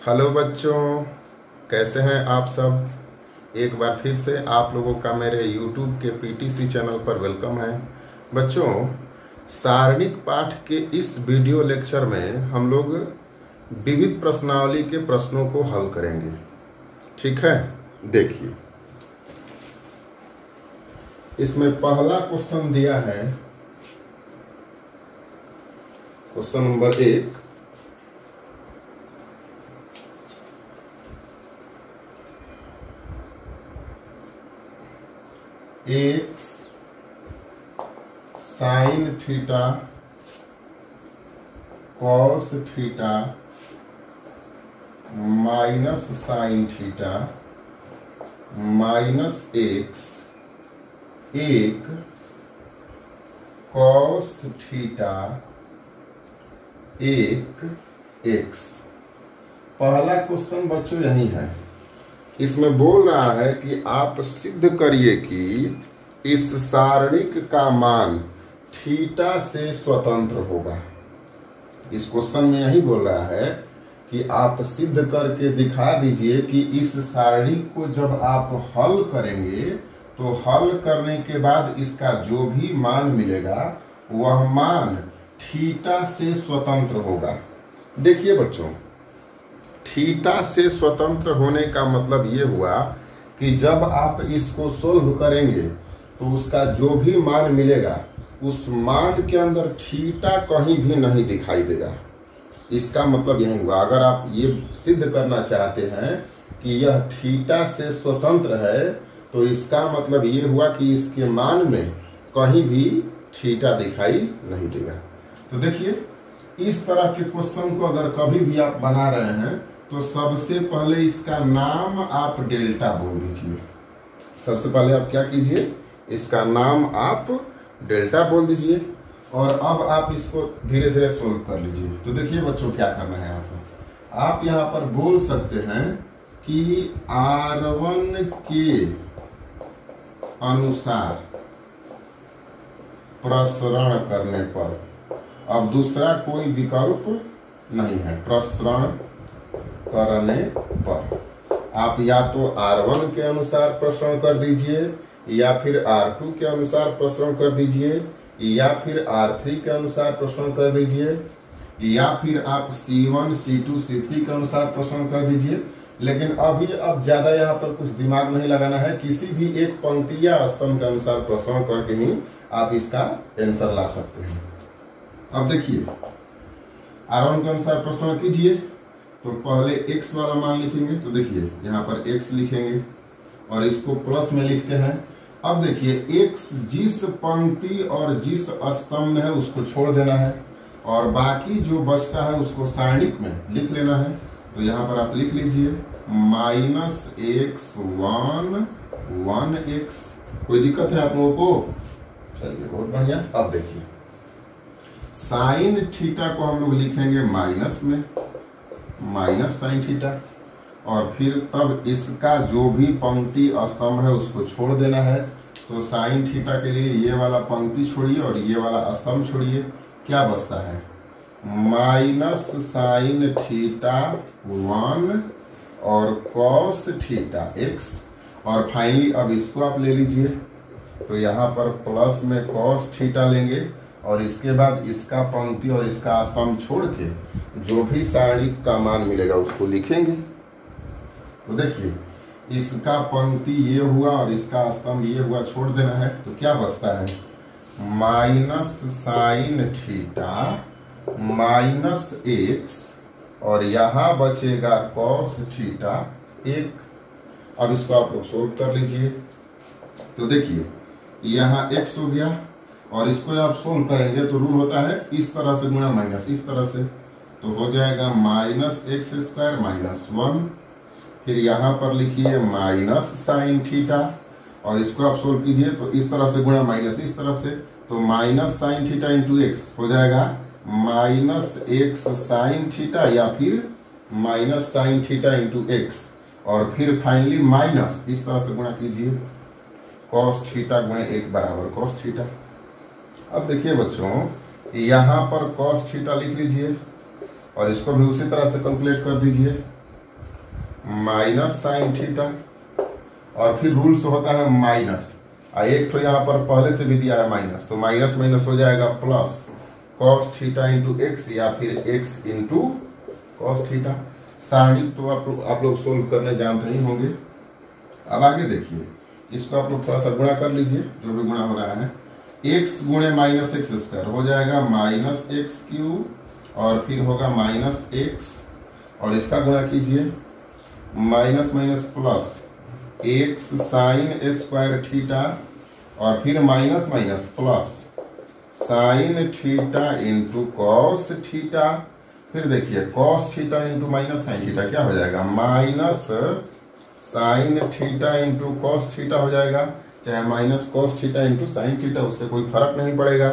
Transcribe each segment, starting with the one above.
Hello बच्चों, कैसे हैं आप सब। एक बार फिर से आप लोगों का मेरे YouTube के पीटीसी चैनल पर वेलकम है। बच्चों, सारणिक पाठ के इस वीडियो लेक्चर में हम लोग विविध प्रश्नावली के प्रश्नों को हल करेंगे। ठीक है, देखिए इसमें पहला क्वेश्चन दिया है, question number 1। X sine theta cos theta minus sine theta minus x एक कॉस थीटा एक एक्स। पहला क्वेश्चन बच्चों यही है। इसमें बोल रहा है कि आप सिद्ध करिए कि इस सारणिक का मान थीटा से स्वतंत्र होगा। इस क्वेश्चन में यही बोल रहा है कि आप सिद्ध करके दिखा दीजिए कि इस सारणिक को जब आप हल करेंगे तो हल करने के बाद इसका जो भी मान मिलेगा वह मान थीटा से स्वतंत्र होगा। देखिए बच्चों, थीटा से स्वतंत्र होने का मतलब ये हुआ कि जब आप इसको सोल्व करेंगे तो उसका जो भी मान मिलेगा उस मान के अंदर थीटा कहीं भी नहीं दिखाई देगा। इसका मतलब यही हुआ। अगर आप ये सिद्ध करना चाहते हैं कि यह थीटा से स्वतंत्र है तो इसका मतलब ये हुआ कि इसके मान में कहीं भी थीटा दिखाई नहीं देगा। तो देखिए, इस तरह के क्वेश्चन को अगर कभी भी आप बना रहे हैं तो सबसे पहले इसका नाम आप डेल्टा बोल दीजिए। सबसे पहले आप क्या कीजिए, इसका नाम आप डेल्टा बोल दीजिए और अब आप इसको धीरे धीरे सोल्व कर लीजिए। तो देखिए बच्चों, क्या करना है यहाँ पर। आप यहाँ पर बोल सकते हैं कि R1 के अनुसार प्रसरण करने पर, अब दूसरा कोई विकल्प नहीं है, प्रसरण करने पर आप या तो R1 के अनुसार प्रसरण कर दीजिए या फिर R2 के अनुसार प्रसरण कर दीजिए या फिर R3 के अनुसार प्रसरण कर दीजिए या फिर आप C1 C2 C3 के अनुसार प्रसरण कर दीजिए। लेकिन अभी अब ज्यादा यहाँ पर कुछ दिमाग नहीं लगाना है। किसी भी एक पंक्ति या स्तंभ के अनुसार प्रसरण करके ही आप इसका आंसर ला सकते हैं। अब देखिए, R1 के अनुसार प्रसरण कीजिए तो पहले x वाला मान लिखेंगे। तो देखिए यहाँ पर x लिखेंगे और इसको प्लस में लिखते हैं। अब देखिए x जिस पंक्ति और जिस स्तंभ में है उसको छोड़ देना है और बाकी जो बचता है उसको सारणिक में लिख लेना है। तो यहाँ पर आप लिख लीजिए माइनस एक्स वन एक्स। कोई दिक्कत है आप लोगों को? चलिए, बहुत बढ़िया। अब देखिए, साइन थीटा को हम लोग लिखेंगे माइनस में, माइनस साइन थीटा, और फिर तब इसका जो भी पंक्ति स्तंभ है उसको छोड़ देना है। तो साइन थीटा के लिए ये वाला पंक्ति छोड़िए और ये वाला स्तंभ छोड़िए। क्या बचता है? माइनस साइन थीटा 1 और कॉस थीटा x। और फाइनली अब इसको आप ले लीजिए। तो यहाँ पर प्लस में कॉस थीटा लेंगे और इसके बाद इसका पंक्ति और इसका स्तंभ छोड़ के जो भी सारणिक का मान मिलेगा उसको लिखेंगे। तो देखिए, इसका पंक्ति ये हुआ और इसका स्तंभ ये हुआ, छोड़ देना है। तो क्या बचता है? Minus sine theta minus x और यहाँ बचेगा कॉस थीटा 1। अब इसको आप लोग सोल्व कर लीजिए। तो देखिए, यहाँ x हो गया और इसको आप सोल्व करेंगे तो रूल होता है इस तरह से गुणा माइनस इस तरह से। तो हो जाएगा माइनस एक्स स्क्वायर माइनस 1। फिर यहाँ पर लिखिए माइनस साइन थीटा और इसको आप सोल्व कीजिए तो इस तरह से गुणा माइनस इस तरह से। तो minus sine theta into x हो जाएगा माइनस एक्स साइन थीटा या फिर minus sine theta into x. और फिर फाइनली माइनस इस तरह से गुणा कीजिए, कॉस थीटा गुणे 1 बराबर कॉस थीटा। अब देखिए बच्चों, यहाँ पर cos थीटा लिख लीजिए और इसको भी उसी तरह से कैलकुलेट कर दीजिए। माइनस साइन थीटा, और फिर रूल्स होता है माइनस, एक तो यहाँ पर पहले से भी दिया है माइनस, तो माइनस माइनस हो जाएगा plus cos theta into x, या फिर एक्स इंटू कॉस थीटा। सारणी तो आप लोग सोल्व करने जानते ही होंगे। अब आगे देखिए, इसको आप लोग थोड़ा सा गुणा कर लीजिए, जो भी गुणा हो रहा है। x गुणे माइनस एक्स स्क्वायर हो जाएगा माइनस एक्स क्यूब, और फिर होगा माइनस एक्स, और इसका गुणा कीजिए, minus minus plus x sine square theta, और फिर minus minus plus sine theta into cos theta. फिर देखिए cos theta into minus sine theta क्या हो जाएगा, minus sine theta into cos theta हो जाएगा, चाहे minus cos theta into sine theta, उससे कोई फर्क नहीं पड़ेगा।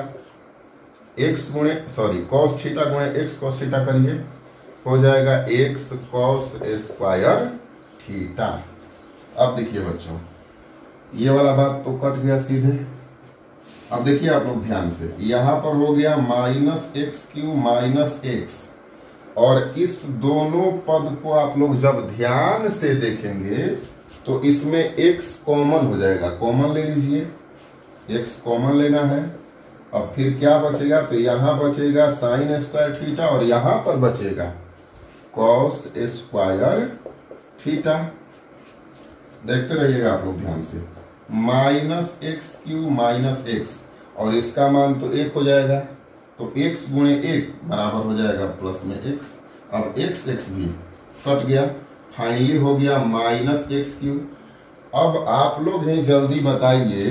कॉस थीटा गुणे एक्स कॉस थीटा करिए, हो जाएगा एक्स कॉस स्क्वायर थीटा। अब देखिए बच्चों, ये वाला बात तो कट गया सीधे। अब देखिए आप लोग ध्यान से, यहां पर हो गया minus x cube minus x, और इस दोनों पद को आप लोग जब ध्यान से देखेंगे तो इसमें x कॉमन हो जाएगा, कॉमन ले लीजिए, x कॉमन लेना है। अब फिर क्या बचेगा, तो यहां बचेगा साइन स्क्वायर थीटा, और यहां पर बचेगा कॉस स्क्वायर थीटा। देखते रहिएगा आप लोग ध्यान से, minus x cube minus x, और इसका मान तो 1 हो जाएगा, तो x गुणे 1 बराबर हो जाएगा प्लस में x। अब x भी कट गया, फाइनली हो गया माइनस एक्स क्यू। अब आप लोग ही जल्दी बताइए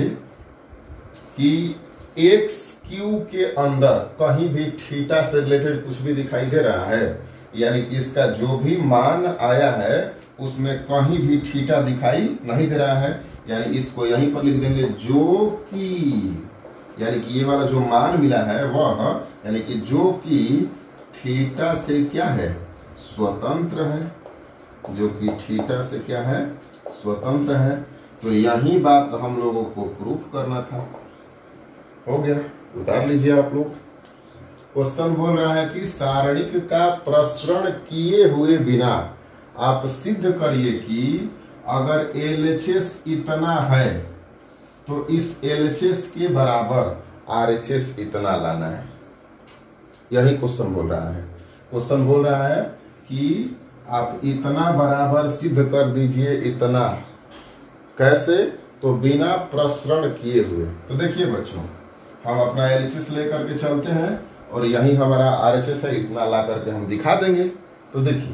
कि एक्स क्यू के अंदर कहीं भी थीटा से रिलेटेड कुछ भी दिखाई दे रहा है, यानी कि इसका जो भी मान आया है उसमें कहीं भी थीटा दिखाई नहीं दे रहा है, यानी इसको यहीं पर लिख देंगे जो कि, यानी कि ये वाला जो मान मिला है वह, यानी कि जो कि थीटा से क्या है, स्वतंत्र है, जो कि थीटा से क्या है, स्वतंत्र है। तो यही बात हम लोगों को प्रूफ करना था। हो गया, उतार लीजिए आप लोग। क्वेश्चन बोल रहा है कि सारणिक का प्रसरण किए हुए बिना आप सिद्ध करिए कि अगर LHS इतना है तो इस LHS के बराबर RHS इतना लाना है। यही क्वेश्चन बोल रहा है। क्वेश्चन बोल रहा है कि आप इतना बराबर सिद्ध कर दीजिए, इतना कैसे, तो बिना प्रसरण किए हुए। तो देखिए बच्चों, हम अपना LHS लेकर के चलते हैं, और यही हमारा RHS है, इतना ला करके हम दिखा देंगे। तो देखिए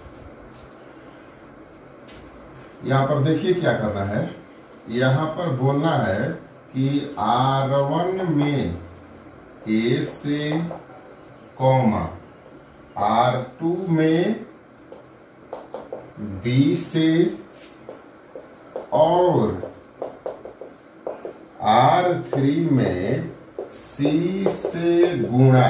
यहाँ पर देखिए क्या करना है, यहाँ पर बोलना है कि R1 में A से कॉमा R2 में B से और R3 में C से गुणा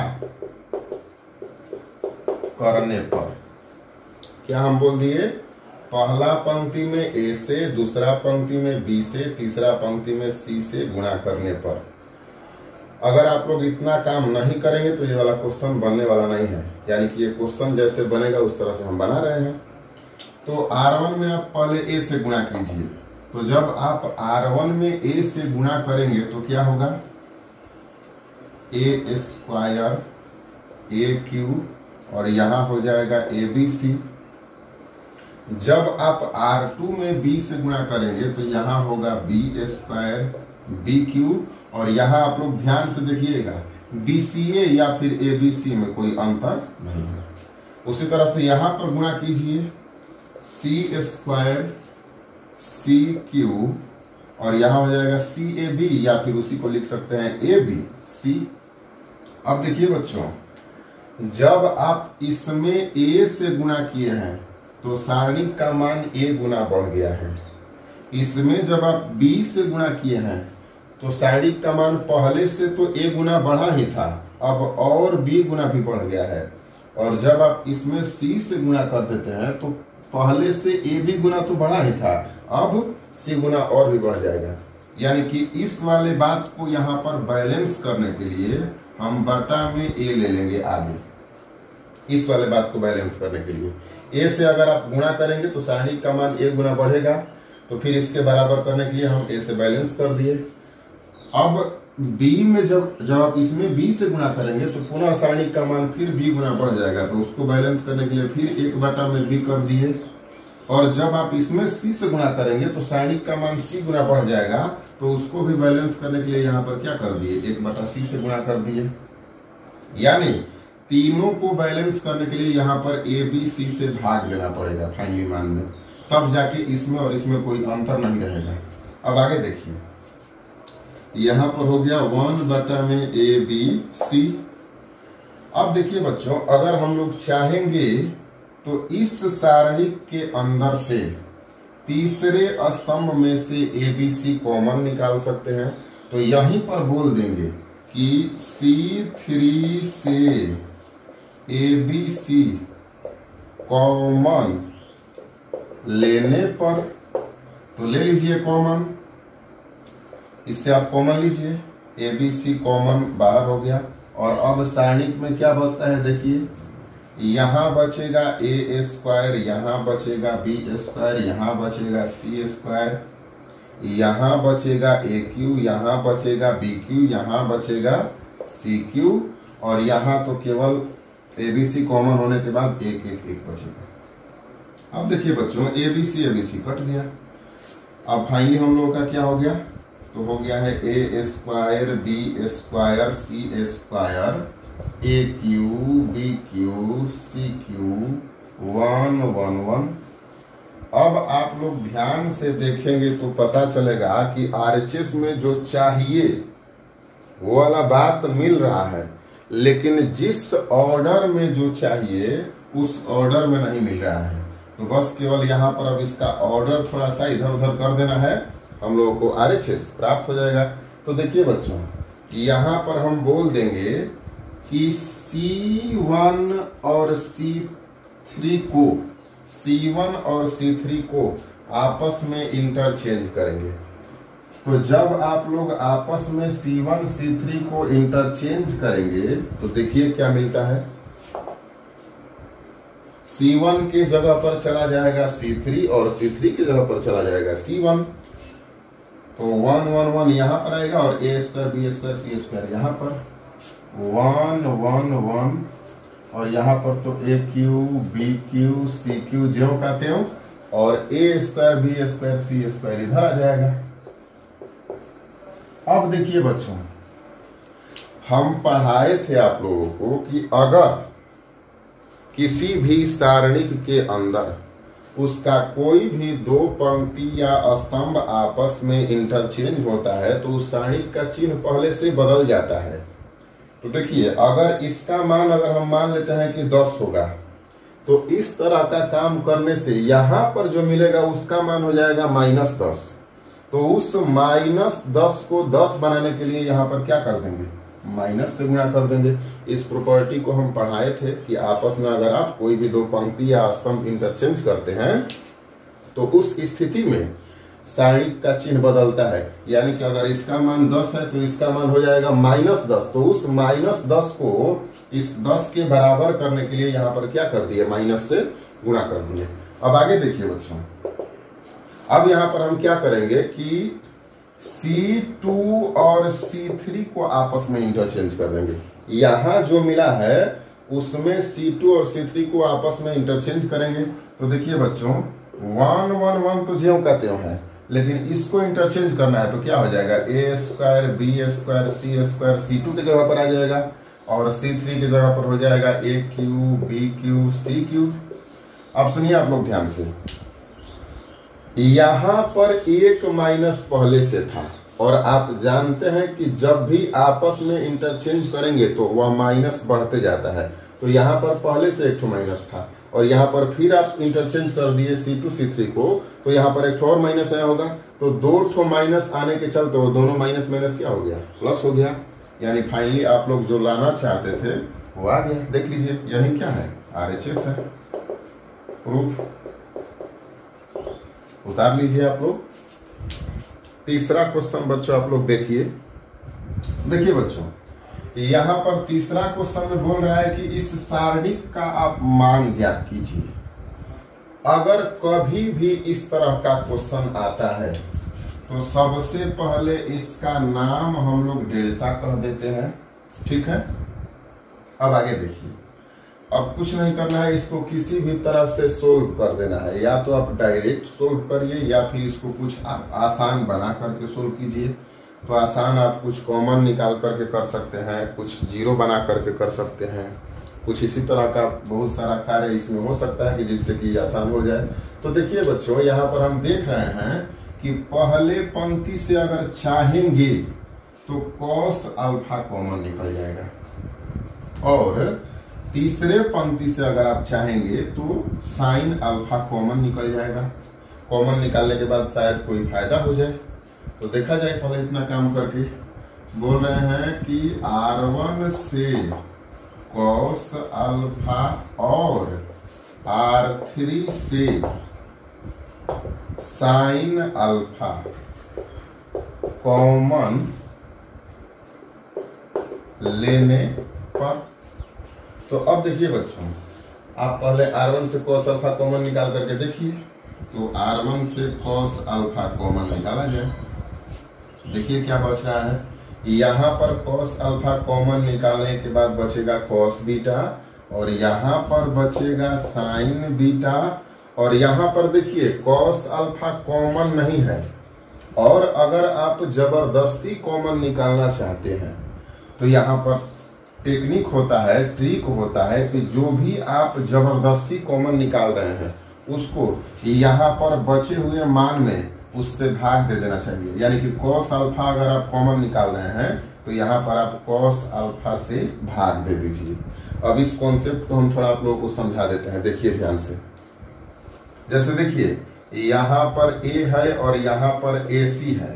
करने पर क्या हम बोल दिए, पहला पंक्ति में A से, दूसरा पंक्ति में B से, तीसरा पंक्ति में C से गुणा करने पर। अगर आप लोग इतना काम नहीं करेंगे तो ये वाला क्वेश्चन बनने वाला नहीं है, यानी कि ये क्वेश्चन जैसे बनेगा उस तरह से हम बना रहे हैं। तो R1 में आप पहले A से गुणा कीजिए, तो जब आप R1 में A से गुणा करेंगे तो क्या होगा, A स्क्वायर A क्यू, और यहाँ हो जाएगा ABC। जब आप R2 में B से गुणा करेंगे तो यहाँ होगा B स्क्वायर B क्यू, और यहाँ आप लोग ध्यान से देखिएगा BCA या फिर ABC में कोई अंतर नहीं है। उसी तरह से यहाँ पर गुणा कीजिए C स्क्वायर C क्यू, और यहाँ हो जाएगा CAB, या फिर उसी को लिख सकते हैं ABC। अब देखिए बच्चों, जब आप इसमें A से गुणा किए हैं तो सारणी का मान A गुना बढ़ गया है। इसमें जब आप B से गुणा किए हैं तो सारणी का मान पहले से तो A गुना बढ़ा ही था, अब और B गुना भी बढ़ गया है। और जब आप इसमें C से गुणा कर देते हैं तो पहले से A भी गुना तो बढ़ा ही था, अब C गुना और भी बढ़ जाएगा। यानी कि इस वाले बात को यहाँ पर बैलेंस करने के लिए हम बटा में A ले लेंगे आगे। इस वाले बात को बैलेंस करने के लिए। ए से अगर आप गुणा करेंगे तो सारणिक का मान ए गुना बढ़ेगा, तो फिर इसके बराबर करने के लिए हम ए से बैलेंस कर दिए। अब बी में जब आप इसमें बी से गुणा करेंगे तो पुनः सारणिक का मान फिर बी गुना बढ़ जाएगा, तो उसको बैलेंस करने के लिए फिर 1 में बी कर दिए। और जब आप इसमें सी से गुणा करेंगे तो सारणिक का मान सी गुना बढ़ जाएगा, तो उसको भी बैलेंस करने के लिए यहाँ पर क्या कर दिए, 1/c से गुणा कर दिए। यानी तीनों को बैलेंस करने के लिए यहाँ पर ए बी सी से भाग देना पड़ेगा फाइनली मान में, तब जाके इसमें और इसमें कोई अंतर नहीं रहेगा। अब आगे देखिए, यहाँ पर हो गया 1 में ए बी सी। अब देखिए बच्चों, अगर हम लोग चाहेंगे तो इस सारणिक के अंदर से तीसरे स्तंभ में से ए बी सी कॉमन निकाल सकते हैं। तो यहीं पर बोल देंगे कि C3 से ए बी सी कॉमन लेने पर, तो ले लीजिए कॉमन, इससे आप कॉमन लीजिए, ए बी सी कॉमन बाहर हो गया। और अब सारणिक में क्या बचता है देखिए, यहाँ बचेगा ए स्क्वायर, यहाँ बचेगा बी स्क्वायर, यहाँ बचेगा सी स्क्वायर, यहाँ बचेगा ए क्यू, यहाँ बचेगा बी क्यू, यहाँ बचेगा सी क्यू, और यहाँ तो केवल ए बी सी कॉमन होने के बाद एक बचेगा। अब देखिए बच्चों, ए बी सी कट गया। अब फाइनली हम लोगों का क्या हो गया, तो हो गया है a square B square C square a cube b cube c cube 1 1 1। अब आप लोग ध्यान से देखेंगे तो पता चलेगा कि RHS में जो चाहिए वो वाला बात मिल रहा है, लेकिन जिस ऑर्डर में जो चाहिए उस ऑर्डर में नहीं मिल रहा है। तो बस केवल यहाँ पर अब इसका ऑर्डर थोड़ा सा इधर उधर कर देना है, हम लोगों को RHS प्राप्त हो जाएगा। तो देखिए बच्चों, यहाँ पर हम बोल देंगे कि C1 और C3 को आपस में इंटरचेंज करेंगे। तो जब आप लोग आपस में C1 C3 को इंटरचेंज करेंगे तो देखिए क्या मिलता है, C1 के जगह पर चला जाएगा C3 और C3 की जगह पर चला जाएगा C1। तो 1 1 1 यहाँ पर आएगा और a square B square C square यहाँ पर 1 1 1, और यहाँ पर तो a cube b cube c cube ज्यों का त्यों, और a square B square C square इधर आ जाएगा। अब देखिए बच्चों, हम पढ़ाए थे आप लोगों को कि अगर किसी भी सारणिक के अंदर उसका कोई भी दो पंक्ति या स्तंभ आपस में इंटरचेंज होता है तो उस सारणिक का चिन्ह पहले से बदल जाता है। तो देखिए, अगर इसका मान अगर हम मान लेते हैं कि 10 होगा, तो इस तरह का काम करने से यहाँ पर जो मिलेगा उसका मान हो जाएगा -10। तो उस -10 को 10 बनाने के लिए यहाँ पर क्या कर देंगे, माइनस से गुणा कर देंगे। इस प्रॉपर्टी को हम पढ़ाए थे कि आपस में अगर आप कोई भी दो पंक्ति या स्तंभ इंटरचेंज करते हैं तो उस स्थिति में सारणिक का चिन्ह बदलता है। यानी कि अगर इसका मान 10 है तो इसका मान हो जाएगा -10। तो उस -10 को इस 10 के बराबर करने के लिए यहाँ पर क्या कर दिए, माइनस से गुणा कर दिए। अब आगे देखिए बच्चों, अब यहाँ पर हम क्या करेंगे कि C2 और C3 को आपस में इंटरचेंज कर देंगे। यहाँ जो मिला है उसमें C2 और C3 को आपस में इंटरचेंज करेंगे। तो देखिए बच्चों, 1 1 1 तो ज्यों का त्यों है, लेकिन इसको इंटरचेंज करना है तो क्या हो जाएगा, a square B square C square C2 की जगह पर आ जाएगा और C3 की जगह पर हो जाएगा a cube b cube c cube. अब सुनिए आप लोग ध्यान से, यहाँ पर एक माइनस पहले से था और आप जानते हैं कि जब भी आपस में इंटरचेंज करेंगे तो वह माइनस बढ़ते जाता है। तो यहाँ पर पहले से एक माइनस था और यहाँ पर फिर आप इंटरचेंज कर दिए C2 C3 को, तो यहाँ पर एक और माइनस आया होगा। तो 2 माइनस आने के चलते वो दोनों माइनस माइनस क्या हो गया, प्लस हो गया। यानी फाइनली आप लोग जो लाना चाहते थे वो आ गया। देख लीजिए, यही क्या है, RHS है। प्रूफ उतार लीजिए आप लोग। तीसरा क्वेश्चन बच्चों आप लोग देखिए। देखिए बच्चों, यहाँ पर तीसरा क्वेश्चन में बोल रहा है कि इस सारणिक का आप मान ज्ञात कीजिए। अगर कभी भी इस तरह का क्वेश्चन आता है तो सबसे पहले इसका नाम हम लोग डेल्टा कह देते हैं, ठीक है। अब आगे देखिए, अब कुछ नहीं करना है, इसको किसी भी तरह से सोल्व कर देना है। या तो आप डायरेक्ट सोल्व करिए या फिर इसको कुछ आप आसान बना करके सोल्व कीजिए। तो आसान आप कुछ कॉमन निकाल करके कर सकते हैं, कुछ जीरो बना करके कर सकते हैं, कुछ इसी तरह का बहुत सारा कार्य इसमें हो सकता है कि जिससे कि आसान हो जाए। तो देखिए बच्चों, यहाँ पर हम देख रहे हैं कि पहले पंक्ति से अगर चाहेंगे तो कॉस अल्फा कॉमन निकल जाएगा, और तीसरे पंक्ति से अगर आप चाहेंगे तो साइन अल्फा कॉमन निकल जाएगा। कॉमन निकालने के बाद शायद कोई फायदा हो जाए, तो देखा जाए पहले इतना काम करके। बोल रहे हैं कि R1 से कॉस अल्फा और R3 से साइन अल्फा कॉमन लेने पर। तो अब देखिए बच्चों, आप पहले R1 से cos अल्फा कॉमन निकाल करके देखिए। तो R1 से cos अल्फा कॉमन निकाला जाए, देखिए क्या बच रहा है। यहाँ पर cos अल्फा कॉमन निकालने के बाद बचेगा cos बीटा, और यहाँ पर बचेगा साइन बीटा, और यहाँ पर देखिए cos अल्फा कॉमन नहीं है। और अगर आप जबरदस्ती कॉमन निकालना चाहते हैं तो यहाँ पर टेक्निक होता है, ट्रिक होता है कि जो भी आप जबरदस्ती कॉमन निकाल रहे हैं उसको यहाँ पर बचे हुए मान में उससे भाग दे देना चाहिए। यानी कि cos अल्फा अगर आप कॉमन निकाल रहे हैं तो यहाँ पर आप cos अल्फा से भाग दे दीजिए। अब इस कॉन्सेप्ट को हम थोड़ा आप लोगों को समझा देते हैं, देखिए ध्यान से। जैसे देखिए, यहाँ पर a है और यहाँ पर AC है,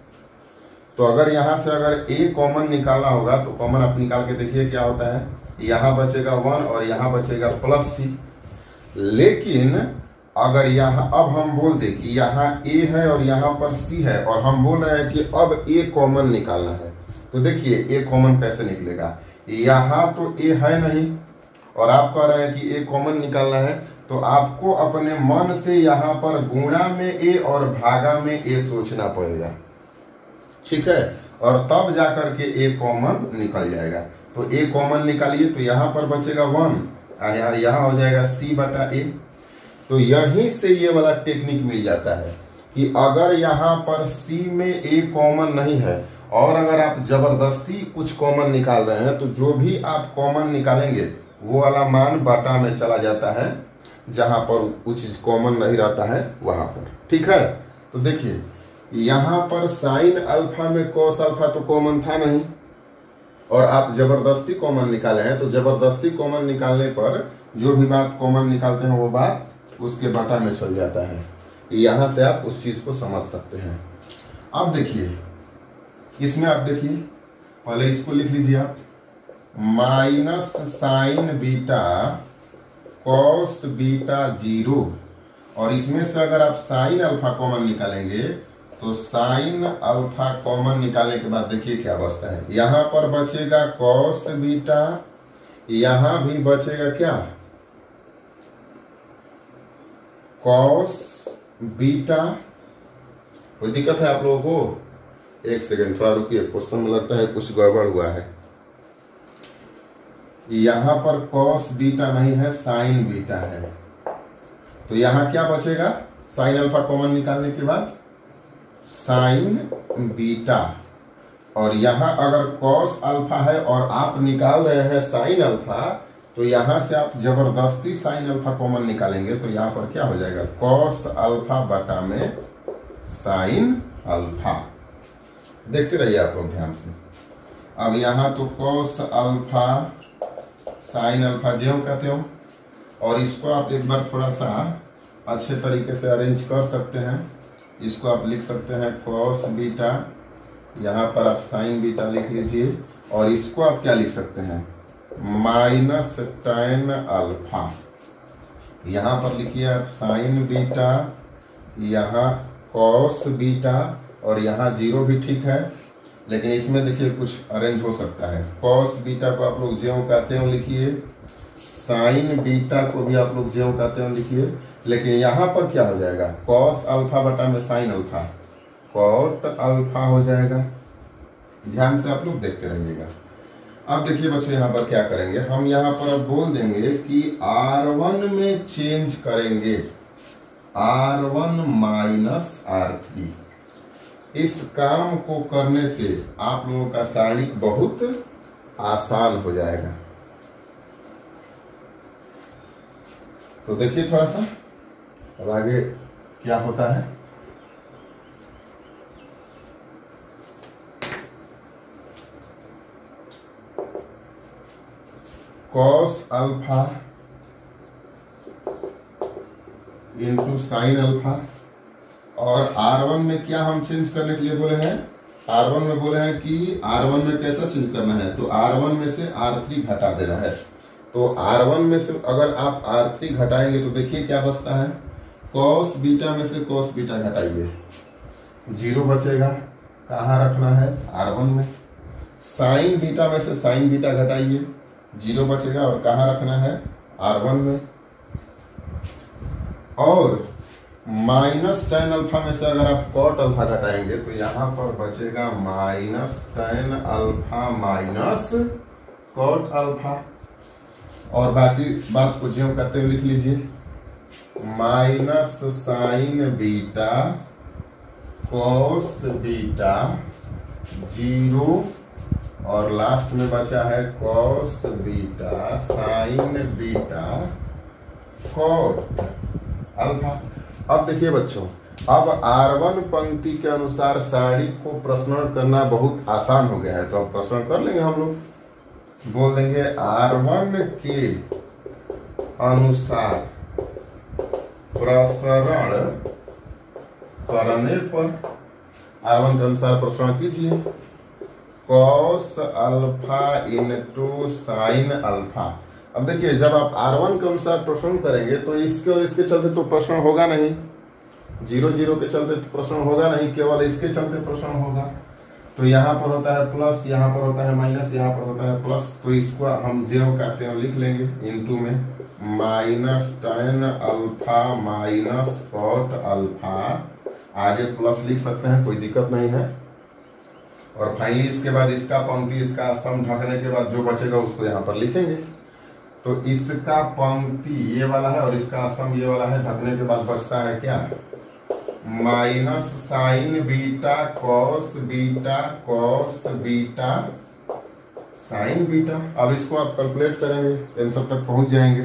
तो अगर यहाँ से अगर a कॉमन निकालना होगा तो कॉमन आप निकाल के देखिए क्या होता है। यहाँ बचेगा 1 और यहाँ बचेगा +c। लेकिन अगर यहाँ अब हम बोल दे कि यहाँ a है और यहाँ पर c है, और हम बोल रहे हैं कि अब a कॉमन निकालना है, तो देखिए a कॉमन कैसे निकलेगा। यहाँ तो a है नहीं और आप कह रहे हैं कि a कॉमन निकालना है, तो आपको अपने मन से यहाँ पर गुणा में a और भागा में a सोचना पड़ेगा, ठीक है। और तब जाकर के a कॉमन निकल जाएगा। तो a कॉमन निकालिए तो यहाँ पर बचेगा 1, यहाँ हो जाएगा c बटा a। तो यहीं से ये वाला टेक्निक मिल जाता है कि अगर यहाँ पर c में a कॉमन नहीं है और अगर आप जबरदस्ती कुछ कॉमन निकाल रहे हैं, तो जो भी आप कॉमन निकालेंगे वो वाला मान बटा में चला जाता है, जहां पर कुछ चीज कॉमन नहीं रहता है वहां पर, ठीक है। तो देखिए, यहाँ पर साइन अल्फा में cos अल्फा तो कॉमन था नहीं, और आप जबरदस्ती कॉमन निकाले हैं, तो जबरदस्ती कॉमन निकालने पर जो भी बात कॉमन निकालते हैं वो बात उसके बटा में चल जाता है। यहाँ से आप उस चीज को समझ सकते हैं। अब देखिए, इसमें आप देखिए, पहले इसको लिख लीजिए आप, minus sine beta cos beta 0, और इसमें से अगर आप साइन अल्फा कॉमन निकालेंगे तो साइन अल्फा कॉमन निकालने के बाद देखिए क्या बचता है। यहाँ पर बचेगा कॉस बीटा, यहाँ भी बचेगा क्या, कॉस बीटा। कोई दिक्कत है आप लोगों को? एक सेकेंड थोड़ा रुकिए, क्वेश्चन में लगता है कुछ गड़बड़ हुआ है। यहाँ पर कॉस बीटा नहीं है, साइन बीटा है, तो यहाँ क्या बचेगा साइन अल्फा कॉमन निकालने के बाद, साइन बीटा। और यहाँ अगर कॉस अल्फा है और आप निकाल रहे हैं साइन अल्फा, तो यहाँ से आप जबरदस्ती साइन अल्फा कॉमन निकालेंगे तो यहाँ पर क्या हो जाएगा, कॉस अल्फा बटा में साइन अल्फा। देखते रहिए आप लोग ध्यान से। अब यहाँ तो कॉस अल्फा साइन अल्फा ज्यों कहते हो, और इसको आप एक बार थोड़ा सा अच्छे तरीके से अरेंज कर सकते हैं। इसको आप लिख सकते हैं कॉस बीटा, यहाँ पर आप साइन बीटा लिख लीजिए, और इसको आप क्या लिख सकते हैं, माइनस टैन अल्फा। यहाँ पर लिखिए आप साइन बीटा, यहाँ कॉस बीटा, और यहाँ 0 भी ठीक है। लेकिन इसमें देखिए कुछ अरेंज हो सकता है। कॉस बीटा को आप लोग ज्यों कहते हो लिखिए, साइन बीटा को भी आप लोग ज्यों कहते हो लिखिए। लेकिन यहाँ पर क्या हो जाएगा, कॉस अल्फा बटा में साइन अल्फा, कॉट अल्फा हो जाएगा। ध्यान से आप लोग देखते रहिएगा। अब देखिए बच्चों यहाँ पर क्या करेंगे, हम यहाँ पर अब बोल देंगे कि R1 में चेंज करेंगे R1 माइनस R3। इस काम को करने से आप लोगों का सारणिक बहुत आसान हो जाएगा। तो देखिए थोड़ा सा अब आगे क्या होता है। Cos alpha into sine alpha, और R1 में क्या हम चेंज करने के लिए बोले हैं, R1 में बोले हैं कि R1 में कैसा चेंज करना है, तो R1 में से R3 घटा देना है। तो R1 में से अगर आप R3 घटाएंगे तो देखिए क्या बचता है, कॉस बीटा में से कॉस बीटा घटाइए, 0 बचेगा, कहाँ रखना है, R1 में। साइन बीटा में से साइन बीटा घटाइए, 0 बचेगा और कहाँ रखना है, R1 में। और माइनस टेन अल्फा में से अगर आप कॉट अल्फा घटाएंगे तो यहाँ पर बचेगा minus tan alpha minus cot alpha. और बाकी बात को ज्यों करते हुए लिख लीजिए, minus sine beta cos beta 0, और लास्ट में बचा है cos beta sine beta cot alpha. अब देखिए बच्चों, अब R1 पंक्ति के अनुसार सारणी को प्रश्न करना बहुत आसान हो गया है। तो अब प्रश्न कर लेंगे हम लोग, बोल देंगे R1 के अनुसार प्रसरण करने पर, R1 के अनुसार प्रसरण कीजिए, cos alpha into sine alpha. अब देखिए जब आप R1 के अनुसार प्रश्न करेंगे तो इसके और इसके चलते तो प्रश्न होगा नहीं, 0 0 के चलते तो प्रश्न होगा नहीं, केवल इसके चलते प्रश्न होगा। तो यहाँ पर होता है प्लस, यहाँ पर होता है माइनस, यहाँ पर होता है प्लस, तो इसको हम 0 कहते हैं लिख लेंगे, इनटू में minus tan alpha minus cot alpha, आगे प्लस लिख सकते हैं, कोई दिक्कत नहीं है। और फाइनली इसके बाद इसका पंक्ति इसका स्तंभ ढकने के बाद जो बचेगा उसको यहाँ पर लिखेंगे। तो इसका पंक्ति ये वाला है और इसका स्तंभ ये वाला है, ढकने के बाद बचता है क्या, minus sine beta cos beta sine beta. अब इसको आप कैलकुलेट करेंगे, आंसर तक पहुंच जाएंगे।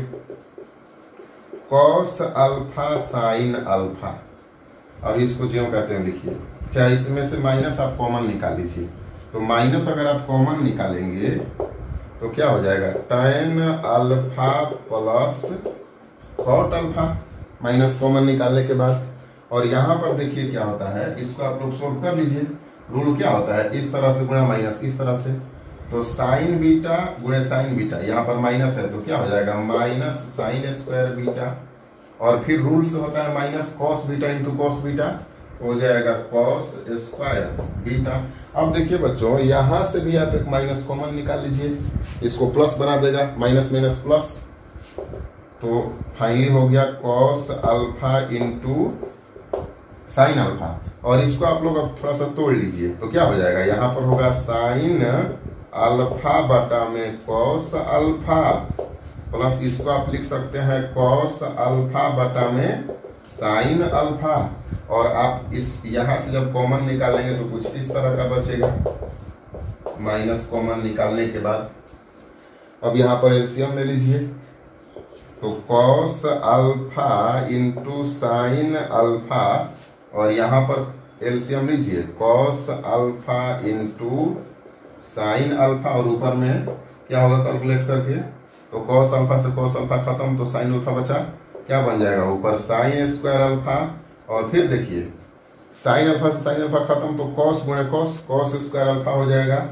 कॉस अल्फा साइन अल्फा, अब इसको ज्यों कहते हैं लिखिए, चाहे इसमें से माइनस आप कॉमन निकाल लीजिए। तो माइनस अगर आप कॉमन निकालेंगे तो क्या हो जाएगा, tan alpha plus cot alpha, minus common निकालने के बाद। और यहाँ पर देखिए क्या होता है, इसको आप लोग सोल्व कर लीजिए। रूल क्या होता है, इस तरह से गुणा माइनस इस तरह से, तो साइन बीटा गुणे साइन बीटा, यहाँ पर माइनस है तो क्या हो जाएगा, माइनस साइन स्क्वायर बीटा, और फिर रूल से होता है minus cos beta into cos beta, हो जाएगा कॉस स्क्वायर बीटा। अब देखिए बच्चों, यहां से भी आप एक माइनस कॉमन निकाल लीजिए, इसको प्लस बना देगा, माइनस माइनस प्लस, तो फाइनली हो गया cos alpha into sine alpha. और इसको आप लोग अब थोड़ा सा तोड़ लीजिए तो क्या हो जाएगा, यहाँ पर होगा साइन अल्फा बटा में कॉस अल्फा, प्लस इसको आप लिख सकते हैं कॉस अल्फा बटा में साइन अल्फा। और आप इस यहां से जब कॉमन निकालेंगे तो कुछ इस तरह का बचेगा, माइनस कॉमन निकालने के बाद। अब यहाँ पर एलसीएम ले लीजिए, तो cos alpha into sine alpha, और यहाँ पर एलसीएम लीजिए, cos alpha into sine alpha, और ऊपर में क्या होगा कैलकुलेट करके, तो कॉस अल्फा से कॉस अल्फा खत्म, तो साइन अल्फा बचा, क्या बन जाएगा ऊपर साइन स्क्वायर अल्फा, और फिर देखिए साइन अल्फा से साइन अल्फा खत्म, तो कॉस गुणे कॉस, कॉस स्क्वायर अल्फा हो जाएगा,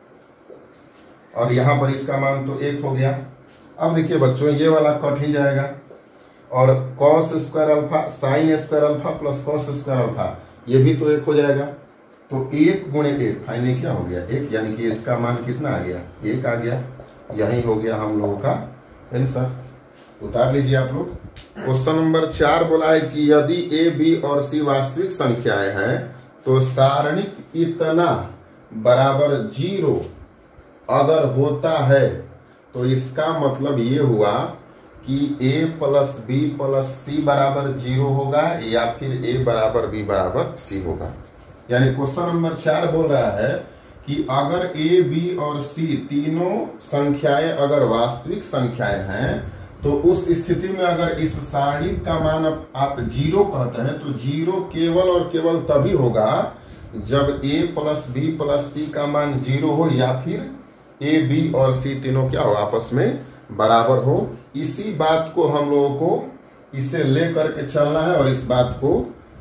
और यहाँ पर इसका मान तो 1 हो गया। अब देखिए बच्चों, ये वाला कट ही जाएगा, और cos square alpha sine square alpha plus cos square alpha, ये भी तो 1 हो जाएगा। तो 1 गुणे 1 फाइनली क्या हो गया 1, यानी कि इसका मान कितना आ गया 1 आ गया। यही हो गया हम लोगों का आंसर। उतार लीजिए आप लोग। क्वेश्चन नंबर 4 बोला है कि यदि ए बी और सी वास्तविक संख्याएं हैं तो सारणिक इतना बराबर 0 अगर होता है तो इसका मतलब ये हुआ कि a plus B plus C बराबर 0 होगा या फिर a बराबर b बराबर c होगा। यानी क्वेश्चन नंबर 4 बोल रहा है कि अगर a b और c तीनों संख्याएं अगर वास्तविक संख्याएं हैं तो उस स्थिति में अगर इस सारणी का मान आप 0 कहते हैं तो 0 केवल और केवल तभी होगा जब a plus B plus C का मान 0 हो या फिर a b और c तीनों क्या हो आपस में बराबर हो। इसी बात को हम लोगों को इसे ले करके चलना है और इस बात को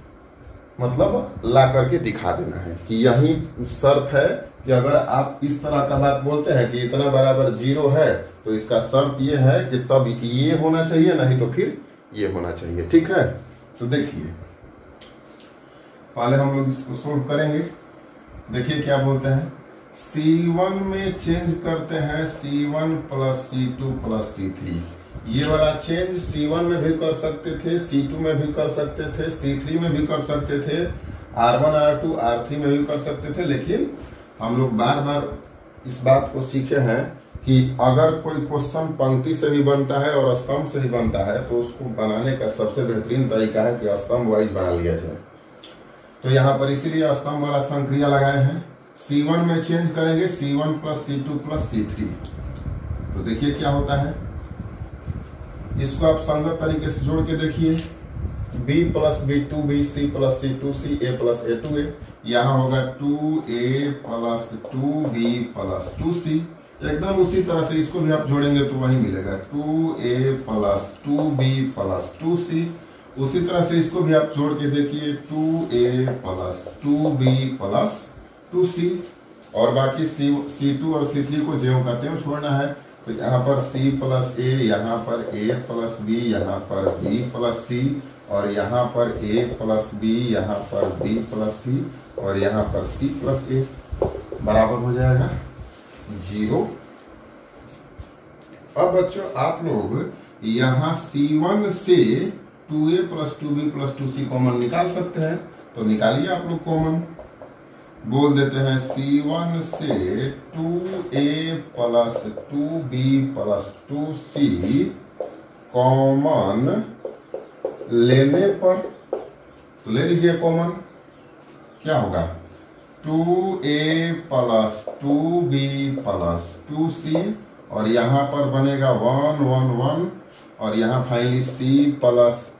मतलब ला करके दिखा देना है कि यही शर्त है कि अगर आप इस तरह का बात बोलते हैं कि इतना बराबर 0 है तो इसका शर्त ये है कि तब ये होना चाहिए, नहीं तो फिर ये होना चाहिए। ठीक है, तो देखिए पहले हम लोग इसको सोल्व करेंगे। देखिए क्या बोलते हैं, C1 में चेंज करते हैं C1 plus C2 plus C3। ये वाला चेंज C1 में भी कर सकते थे, C2 में भी कर सकते थे, C3 में भी कर सकते थे, R1 R2 R3 में भी कर सकते थे। लेकिन हम लोग बार बार इस बात को सीखे हैं कि अगर कोई क्वेश्चन पंक्ति से भी बनता है और स्तंभ से भी बनता है तो उसको बनाने का सबसे बेहतरीन तरीका है कि स्तंभ वाइज बना लिया जाए। तो यहाँ पर इसीलिए स्तंभ वाला संक्रिया लगाए हैं। C1 में चेंज करेंगे C1 plus C2 plus C3। तो देखिए क्या होता है, इसको आप संगत तरीके से जोड़ के देखिए, B plus B2 B, C plus C2 C, A plus A2 A। यहाँ होगा 2A plus 2B plus 2C। एकदम उसी तरह से इसको भी आप जोड़ेंगे तो वही मिलेगा 2A plus 2B plus 2C। उसी तरह से इसको भी आप जोड़ के देखिए 2A plus 2B plus 2C। और बाकी C2 और C3 को ज्यों करते हैं छोड़ना है। तो यहाँ पर C प्लस A, यहाँ पर A प्लस B, यहाँ पर B प्लस C, और यहाँ पर A प्लस B, यहाँ पर B प्लस C, और यहाँ पर C प्लस A बराबर हो जाएगा 0। अब बच्चों आप लोग यहाँ C1 से 2A plus 2B plus 2C common निकाल सकते हैं। तो निकालिए आप लोग कॉमन। बोल देते हैं C1 से 2A plus 2B plus 2C common लेने पर, तो ले लीजिए कॉमन, क्या होगा 2A plus 2B plus 2C, और यहाँ पर बनेगा 1 1 1, और यहाँ फाइनली C plus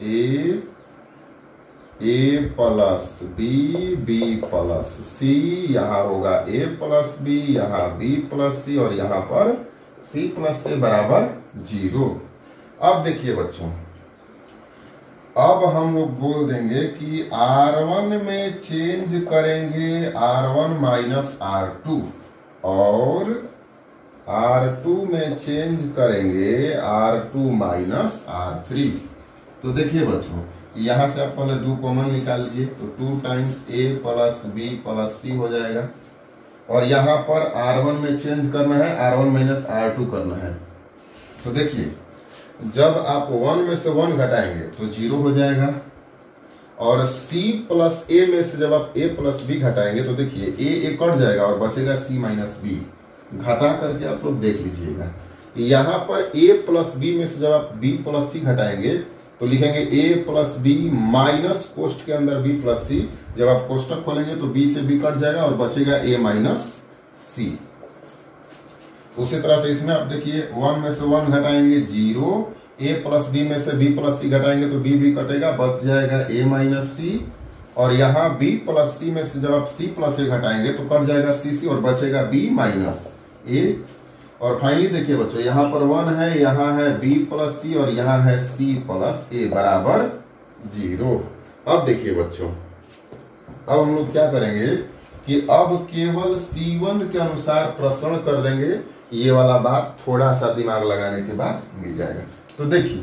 A plus B B plus C, यहाँ होगा A प्लस B, यहाँ B प्लस C, और यहाँ पर C प्लस A बराबर 0। अब देखिए बच्चों, अब हम लोग बोल देंगे कि R1 में चेंज करेंगे R1 माइनस R2, और R2 में चेंज करेंगे R2 माइनस R3। तो देखिए बच्चों, यहाँ से आप पहले 2 कॉमन निकाल लीजिए, तो 2 times A plus B plus C हो जाएगा। और यहाँ पर R1 में चेंज करना है, R1 माइनस R2 करना है। तो देखिए जब आप 1 में से 1 घटाएंगे तो 0 हो जाएगा, और C प्लस A में से जब आप A प्लस B घटाएंगे तो देखिए A कट जाएगा और बचेगा C माइनस B। घटा करके आप लोग देख लीजिएगा, यहाँ पर A प्लस B में से जब आप B प्लस C घटाएंगे तो लिखेंगे A प्लस B माइनस कोष्ठ के अंदर B प्लस C। जब आप कोष्ठक खोलेंगे तो B से B कट जाएगा और बचेगा A माइनस C। उसी तरह से इसमें आप देखिए 1 में से 1 घटाएंगे 0, A प्लस B में से B प्लस C घटाएंगे तो B कटेगा, बच जाएगा A माइनस C। और यहाँ B प्लस C में से जब आप C प्लस A घटाएंगे तो कट जाएगा C और बचेगा B माइनस A। और फाइनली देखिए बच्चों, यहाँ पर 1 है, यहाँ है B प्लस C, और यहाँ है C प्लस A बराबर 0। अब देखिए बच्चों, अब हम लोग क्या करेंगे कि अब केवल C1 के अनुसार प्रसरण कर देंगे। ये वाला बात थोड़ा सा दिमाग लगाने के बाद मिल जाएगा। तो देखिए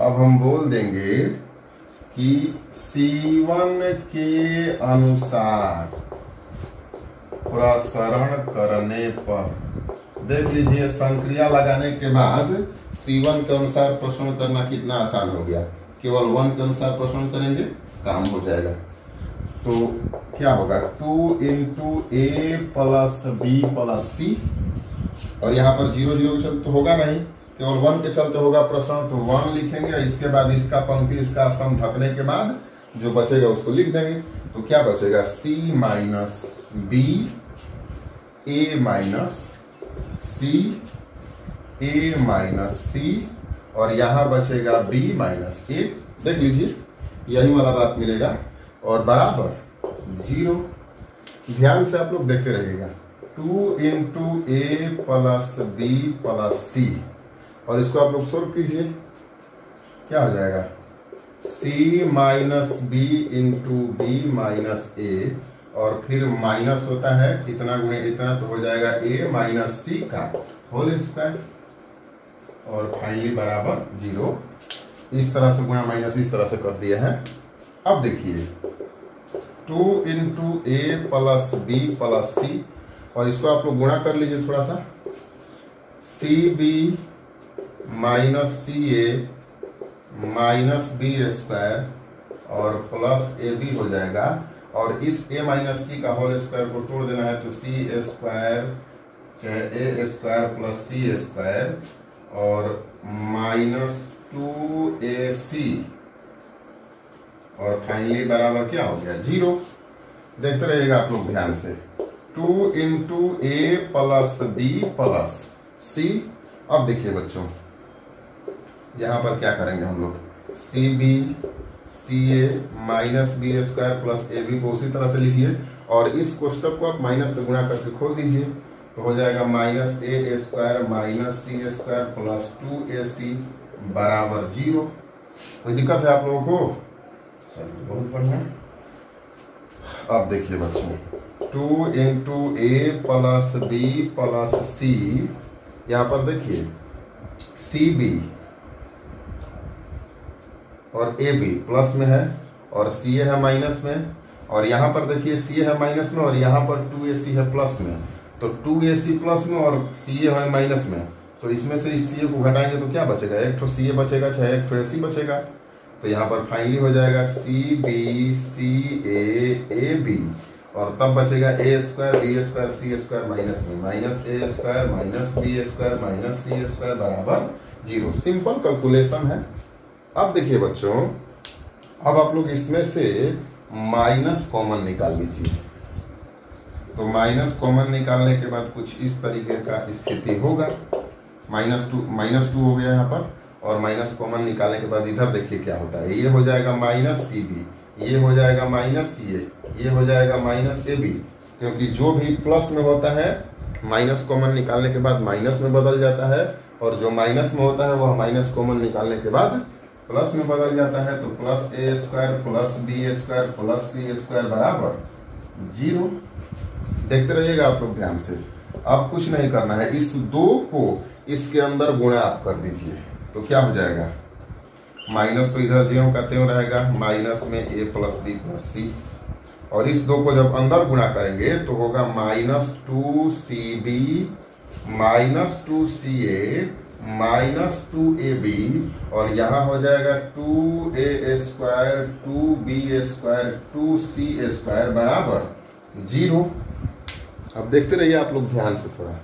अब हम बोल देंगे कि C1 के अनुसार प्रसरण करने पर, देख लीजिए संक्रिया लगाने के बाद C1 के अनुसार प्रसरण करना कितना आसान हो गया। केवल 1 के अनुसार प्रसरण करेंगे, काम हो जाएगा। तो क्या होगा 2 into A plus B plus C, और यहाँ पर 0 0 के चलते होगा नहीं, केवल 1 के चलते होगा प्रसरण, तो 1 लिखेंगे। इसके बाद इसका पंक्ति इसका स्तंभ ढकने के बाद जो बचेगा उसको लिख देंगे। तो क्या बचेगा C minus B A minus C A minus C, और यहाँ बचेगा B माइनस A। देख लीजिए यही वाला बात मिलेगा, और बराबर 0। ध्यान से आप लोग देखते रहिएगा। 2 into A plus B plus C, और इसको आप लोग सोल्व कीजिए, क्या हो जाएगा C minus B into B minus A, और फिर माइनस होता है कितना गुणे इतना, तो हो जाएगा A माइनस C का होल स्क्वायर, और फाइनली बराबर 0। इस तरह से गुणा माइनस इस तरह से कर दिया है। अब देखिए 2 into A plus B plus C, और इसको आप लोग गुणा कर लीजिए थोड़ा सा, CB minus CA minus B square और प्लस AB हो जाएगा, और इस A माइनस C का होल स्क्वायर को तोड़ देना है, तो C स्क्वायर चाहे A square plus C square और माइनस 2AC, और फाइनली बराबर क्या हो गया 0। देखते रहिएगा आप लोग ध्यान से। 2 into A plus B plus C। अब देखिए बच्चों यहाँ पर क्या करेंगे हम लोग, CB CA minus B square plus AB को उसी तरह से लिखिए, और इस कोष्टक को आप माइनस से गुणा करके खोल दीजिए, तो हो जाएगा minus A square minus C square plus 2AC बराबर 0। कोई दिक्कत है आप लोगों को? चलिए बहुत बढ़िया। अब देखिए बच्चों 2 into A plus B plus C, यहाँ पर देखिए CB और AB प्लस में है और CA है माइनस में, और यहाँ पर देखिए CA है माइनस में और यहाँ पर 2AC है प्लस में, तो 2AC प्लस में और CA है माइनस में, तो इसमें से इस CA को घटाएंगे तो क्या बचेगा, एक ठो CA बचेगा चाहे एक ठो AC बचेगा। तो यहाँ पर फाइनली हो जाएगा CB CA AB, और तब बचेगा A square B square C square minus में, minus A square minus B square minus C square बराबर 0। सिंपल कैलकुलेशन है। अब देखिए बच्चों, अब आप लोग इसमें से माइनस कॉमन निकाल लीजिए। तो माइनस कॉमन निकालने के बाद कुछ इस तरीके का स्थिति होगा, माइनस टू हो गया यहाँ पर, और माइनस कॉमन निकालने के बाद इधर देखिए क्या होता है, ये हो जाएगा माइनस CB, ये हो जाएगा माइनस CA, ये हो जाएगा माइनस AB, क्योंकि जो भी प्लस में होता है माइनस कॉमन निकालने के बाद माइनस में बदल जाता है, और जो माइनस में होता है वह माइनस कॉमन निकालने के बाद प्लस में बदल जाता है। तो plus A square plus B square plus C square बराबर 0। देखते रहिएगा आप लोग ध्यान से। अब कुछ नहीं करना है, इस 2 को इसके अंदर गुणा आप कर दीजिए, तो क्या हो जाएगा, माइनस तो इधर 0 का त्यों रहेगा, माइनस में A plus B plus C, और इस 2 को जब अंदर गुणा करेंगे तो होगा minus 2CB minus 2CA minus 2AB, और यहाँ हो जाएगा 2A square 2B square 2C square बराबर 0। अब देखते रहिए आप लोग ध्यान से थोड़ा।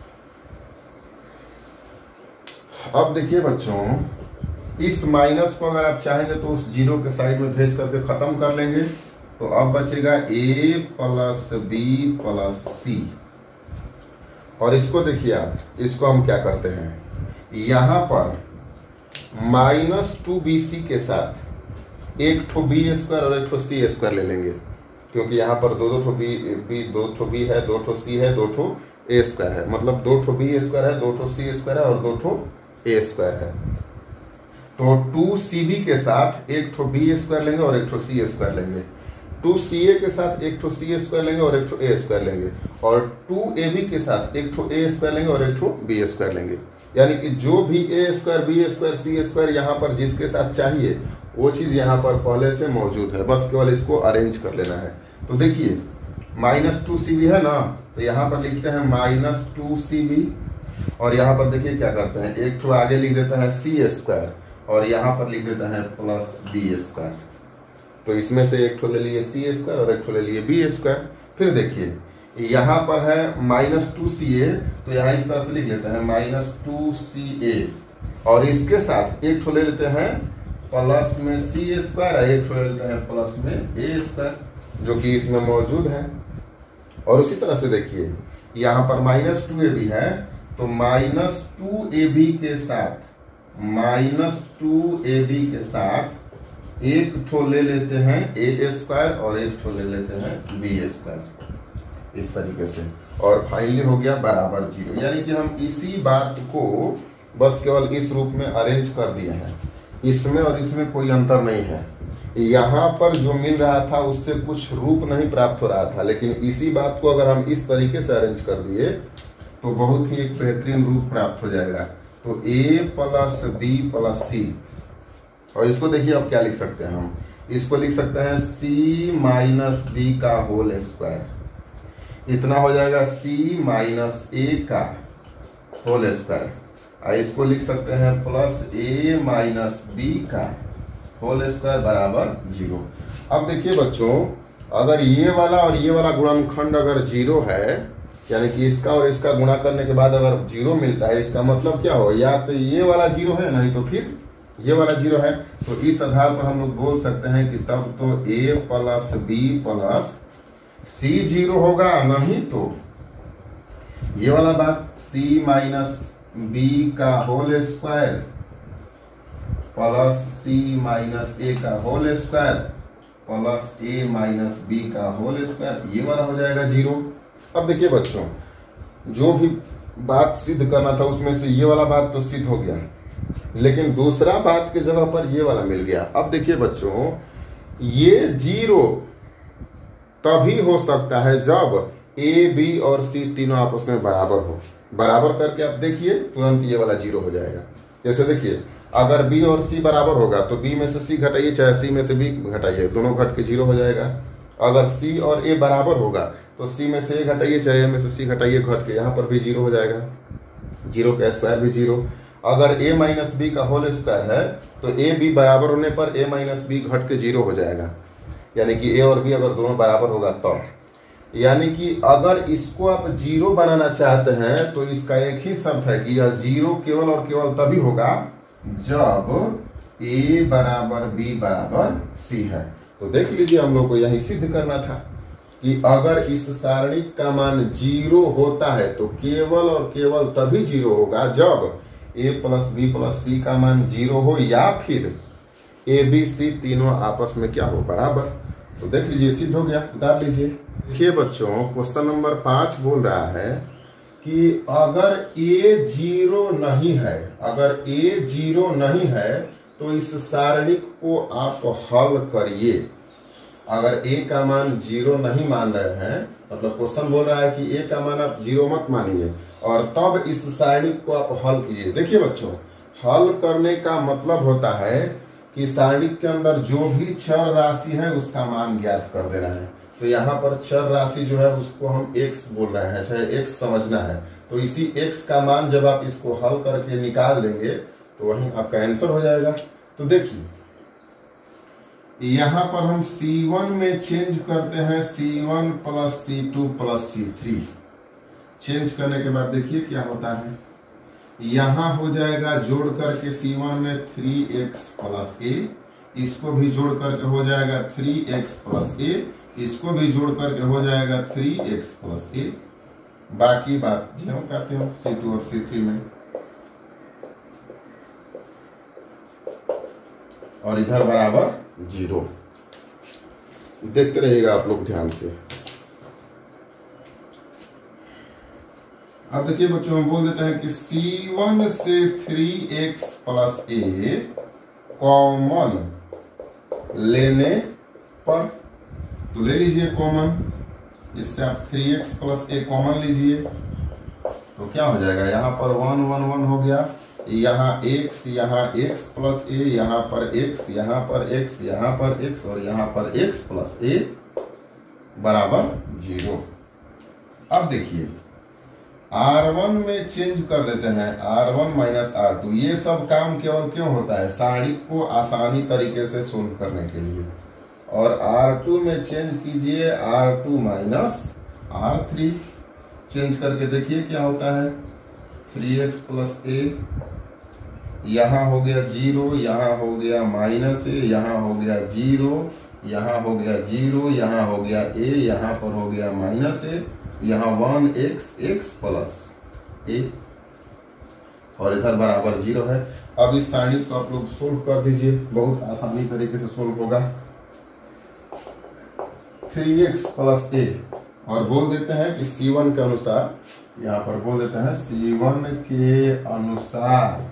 अब देखिए बच्चों, इस माइनस को अगर आप चाहेंगे तो उस 0 के साइड में भेज करके खत्म कर लेंगे, तो अब बचेगा A plus B plus C, और इसको देखिए आप, इसको हम क्या करते हैं, यहाँ पर माइनस 2BC के साथ एक ठो B स्क्वायर और एक ठो C स्क्वायर ले लेंगे, क्योंकि यहाँ पर दो ठो B है, 2 ठो C है, 2 ठो A स्क्वायर है, मतलब 2 ठो B स्क्वायर है, 2 ठो C स्क्वायर है और 2 ठो A स्क्वायर है। तो 2CB के साथ एक ठो B स्क्वायर लेंगे और एक ठो C स्क्वायर लेंगे, 2CA के साथ एक ठो C स्क्वायर लेंगे और एक ठो A स्क्वायर लेंगे, और 2AB के साथ एक ठो A स्क्वायर लेंगे और एक ठो B स्क्वायर लेंगे। यानी कि जो भी A square B square C square यहाँ पर जिसके साथ चाहिए वो चीज यहाँ पर पहले से मौजूद है, बस केवल इसको अरेंज कर लेना है। तो देखिए -2cb है ना, तो यहाँ पर लिखते हैं -2cb और यहाँ पर देखिए क्या करते हैं, एक तो आगे लिख देता है सी स्क्वायर और यहाँ पर लिख देता है +b स्क्वायर। तो इसमें से एक ठो ले लिए सी स्क्वायर और एक ठो ले लिए बी स्क्वायर। फिर देखिए यहाँ पर है -2ca, तो यहाँ इस तरह से लिख लेते हैं -2ca और इसके साथ एक ठो ले लेते हैं प्लस में सी स्क्वायर और एक ठो ले लेते हैं प्लस में ए स्क्वायर जो कि इसमें मौजूद है। और उसी तरह से देखिए यहाँ पर -2ab है, तो -2ab के साथ एक ठो ले लेते हैं ए स्क्वायर और एक ठो ले लेते हैं बी स्क्वायर, इस तरीके से। और फाइनली हो गया बराबर 0, यानी कि हम इसी बात को बस केवल इस रूप में अरेंज कर दिए हैं, इसमें और इसमें कोई अंतर नहीं है। यहाँ पर जो मिल रहा था उससे कुछ रूप नहीं प्राप्त हो रहा था, लेकिन इसी बात को अगर हम इस तरीके से अरेंज कर दिए तो बहुत ही एक बेहतरीन रूप प्राप्त हो जाएगा। तो a + b + c, और इसको देखिए अब क्या लिख सकते हैं हम, इसको लिख सकते हैं c - b का होल स्क्वायर, इतना हो जाएगा c - a का होल स्क्वायर। इसको लिख सकते हैं +a - b का होल स्क्वायर बराबर 0। अब देखिए बच्चों, अगर ये वाला और ये वाला गुणनखंड अगर 0 है, यानी कि इसका और इसका गुणा करने के बाद अगर 0 मिलता है, इसका मतलब क्या हो, या तो ये वाला 0 है नहीं तो फिर ये वाला 0 है। तो इस आधार पर हम लोग बोल सकते हैं कि तब तो a + b + c 0 होगा, नहीं तो ये वाला बात c - b का whole square plus c - a का whole square plus a - b का होल स्क्वायर, ये वाला हो जाएगा 0। अब देखिए बच्चों, जो भी बात सिद्ध करना था उसमें से ये वाला बात तो सिद्ध हो गया, लेकिन दूसरा बात की जगह पर ये वाला मिल गया। अब देखिए बच्चों, ये 0 तभी हो सकता है जब a, b और c तीनों आपस में बराबर हो। बराबर करके आप देखिए तुरंत ये वाला 0 हो जाएगा। जैसे देखिए, अगर b और c बराबर होगा तो b में से c घटाइए चाहे c में से b घटाइए, दोनों घट के 0 हो जाएगा। अगर c और a बराबर होगा तो c में से a घटाइए चाहे a में से c घटाइए, घट के यहाँ पर भी 0 हो जाएगा, 0 का स्क्वायर भी 0। अगर a - b का होल स्क्वायर है तो a b बराबर होने पर a - b घट के 0 हो जाएगा, यानी कि a और b अगर दोनों बराबर होगा तब। यानी कि अगर इसको आप 0 बनाना चाहते हैं तो इसका एक ही शर्त है कि यह 0 केवल और केवल तभी होगा जब a = b = c है। तो देख लीजिए, हम लोग को यही सिद्ध करना था कि अगर इस सारणी का मान 0 होता है तो केवल और केवल तभी 0 होगा जब a + b + c का मान 0 हो, या फिर a, b, c तीनों आपस में क्या हो, बराबर। तो देख लीजिए, सिद्ध हो गया, उतार लीजिए। देखिए बच्चों, क्वेश्चन नंबर 5 बोल रहा है कि अगर a 0 नहीं है, अगर a 0 नहीं है तो इस सारणी को आप हल करिए। अगर a का मान 0 नहीं मान रहे हैं, मतलब क्वेश्चन बोल रहा है कि a का मान आप 0 मत मानिए और तब इस सारणी को आप हल कीजिए। देखिए बच्चों, हल करने का मतलब होता है कि सारणी के अंदर जो भी चर राशि है उसका मान ज्ञात कर देना है। तो यहाँ पर चर राशि जो है उसको हम x बोल रहे हैं, चाहे x समझना है। तो इसी x का मान जब आप इसको हल करके निकाल देंगे तो वही आपका आंसर हो जाएगा। तो देखिए, यहाँ पर हम C1 में चेंज करते हैं C1 + C2 + C3। चेंज करने के बाद देखिए क्या होता है, यहाँ हो जाएगा जोड़ करके C1 में 3x + a, इसको भी जोड़ करके हो जाएगा 3x + a, इसको भी जोड़ करके हो जाएगा 3x + a। बाकी बात जो कहते हो C2 और C3 में, और इधर बराबर 0। देखते रहिएगा आप लोग ध्यान से। अब देखिए बच्चों, हम बोल देते हैं कि C1 से 3x + a कॉमन लेने पर, तो ले लीजिए कॉमन, इससे आप 3x + a कॉमन लीजिए तो क्या हो जाएगा, यहाँ पर 1 1 1 हो गया, यहाँ x, यहाँ x प्लस a, यहाँ पर x, यहाँ पर x, यहाँ पर x और यहाँ पर x प्लस a बराबर 0। अब देखिए R1 में चेंज कर देते हैं, R1 माइनस R2। ये सब काम केवल क्यों होता है, सारणी को आसानी तरीके से सोल्व करने के लिए। और R2 में चेंज कीजिए R2 माइनस R3, चेंज करके देखिए क्या होता है, 3x प्लस a, यहाँ हो गया 0, यहाँ हो गया माइनस a, यहाँ हो गया 0, यहाँ हो गया 0, यहाँ हो गया a, यहाँ पर हो गया माइनस a, यहाँ 1x x प्लस a और इधर बराबर 0 है। अब इस सारणी को आप लोग सोल्व कर दीजिए, बहुत आसानी तरीके से सोल्व होगा। 3x प्लस a और बोल देते हैं कि C1 के अनुसार, यहाँ पर बोल देते हैं C1 के अनुसार